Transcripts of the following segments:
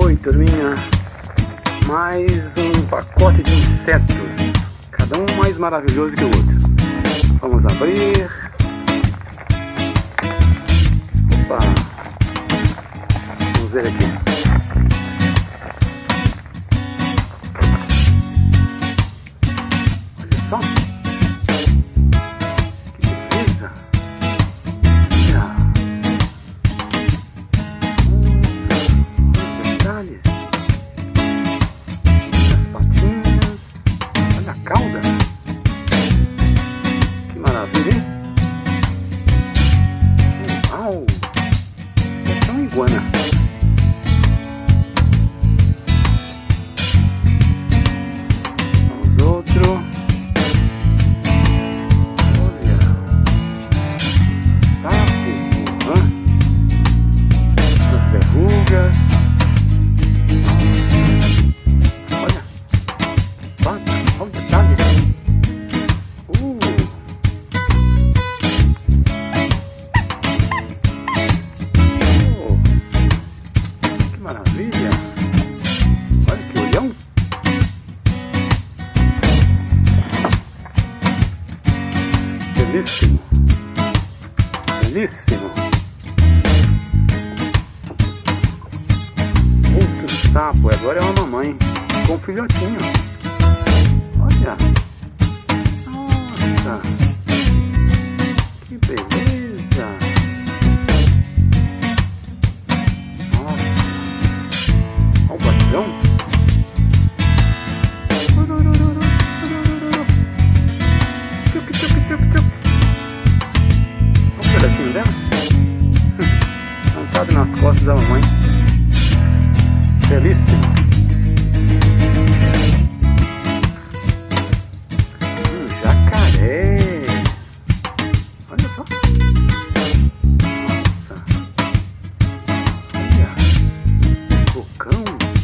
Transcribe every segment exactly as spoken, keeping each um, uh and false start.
Oi, turminha, mais um pacote de insetos, cada um mais maravilhoso que o outro. Vamos abrir. Opa, vamos ver aqui. Olha só, que beleza. As patinhas, olha a cauda, que maravilha, hein? Uau, deve ser uma iguana. Vamos outro. Olha, sapo, hã? As verrugas. Maravilha! Olha que olhão! Belíssimo! Belíssimo! Outro sapo, agora é uma mamãe com um filhotinho. Olha! Nossa! Que beleza! Olha o batidão. Tchuc, tchuc, tchuc, tchuc. Olha o pedacinho dela. Montado nas costas da mamãe. Belíssimo. Um jacaré. Olha só. Nossa. Olha. Bocão.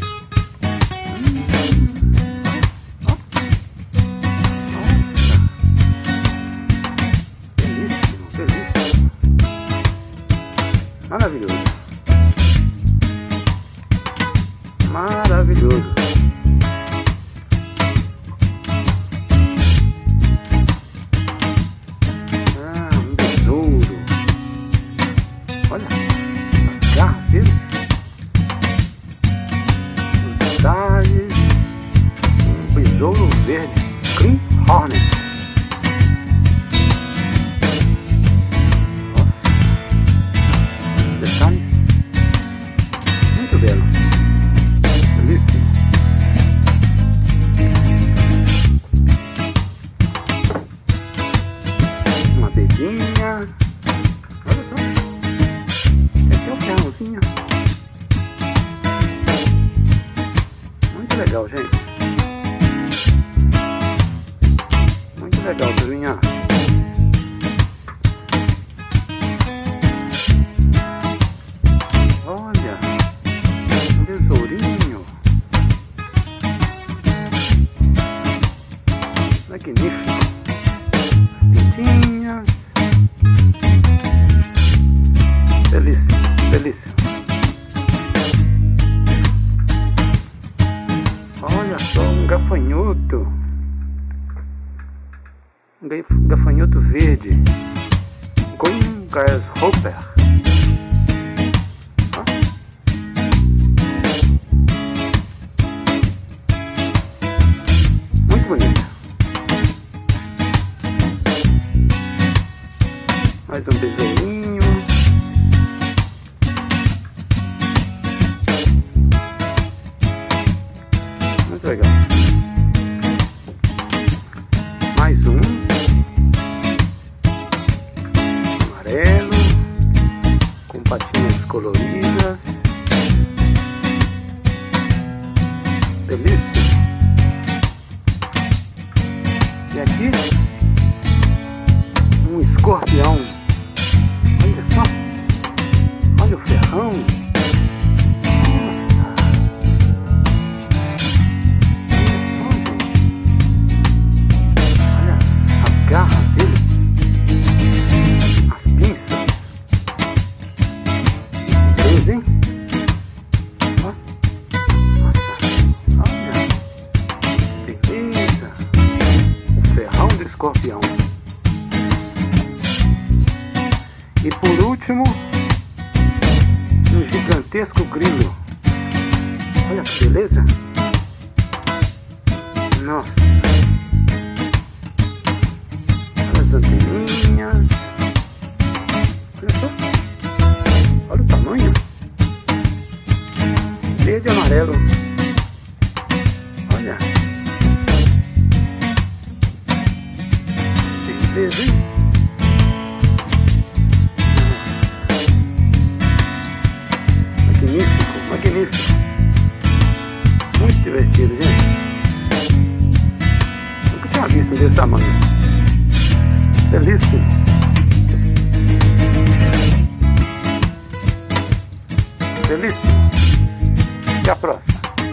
Maravilhoso, maravilhoso. Ah, um besouro. Olha as garras dele, os detalhes. Um besouro verde, Green Hornet. Muito belo, belíssimo. Uma beguinha. Olha só, tem até um ferrozinho. Muito legal, gente. Muito legal, turminha. Olha, um besourinho. Magnífico. As pintinhas. Belíssimo, belíssimo. Olha só, um gafanhoto. Um gafanhoto verde. Green Grasshopper. Bonita. Mais um besourinho. Muito legal. Mais um amarelo com patinhas coloridas. Delícia. E aqui, um escorpião. Olha só. Olha o ferrão. Nossa. Olha só, gente. Olha as, as garras dele. As pinças. Que beleza, hein? Ó. escorpião. E por último, um gigantesco grilo. Olha que beleza! Nossa! Olha as anteninhas. Olha só! Olha o tamanho! Verde e amarelo. Olha! Beleza, hein? Magnífico, magnífico. Muito divertido, gente. Nunca tinha visto um desse tamanho. Belíssimo. Belíssimo. Até a próxima.